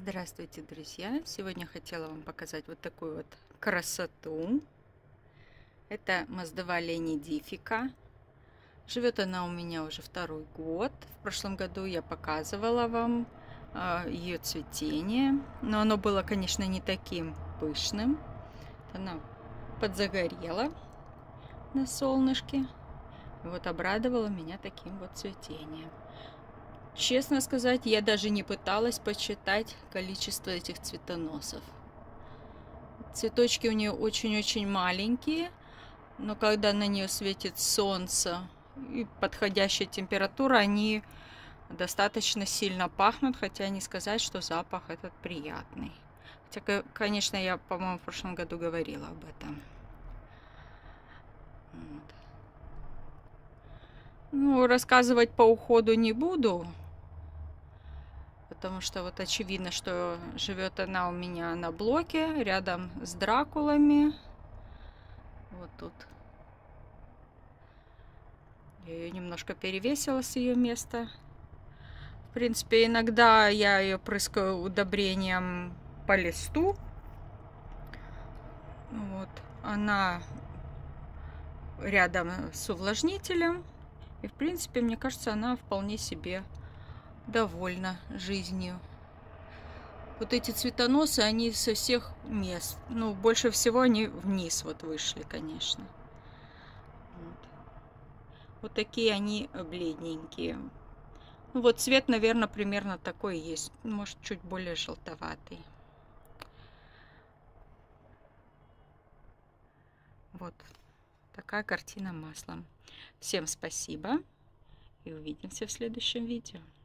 Здравствуйте, друзья! Сегодня хотела вам показать вот такую вот красоту. Это моздовалия нидифика. Живет она у меня уже второй год. В прошлом году я показывала вам ее цветение, но оно было, конечно, не таким пышным. Она подзагорела на солнышке. И вот обрадовала меня таким вот цветением. Честно сказать, я даже не пыталась посчитать количество этих цветоносов. Цветочки у нее очень-очень маленькие, но когда на нее светит солнце и подходящая температура, они достаточно сильно пахнут, хотя не сказать, что запах этот приятный. Хотя, конечно, я, по-моему, в прошлом году говорила об этом. Вот. Ну, рассказывать по уходу не буду. Потому что вот очевидно, что живет она у меня на блоке, рядом с дракулами. Вот тут. Я ее немножко перевесила с ее места. В принципе, иногда я ее прыскаю удобрением по листу. Вот. Она рядом с увлажнителем. И, в принципе, мне кажется, она вполне себе довольна жизнью. Вот эти цветоносы, они со всех мест. Ну, больше всего они вниз вот вышли, конечно. Вот такие они бледненькие. Ну, вот цвет, наверное, примерно такой есть. Может, чуть более желтоватый. Вот такая картина маслом. Всем спасибо и увидимся в следующем видео.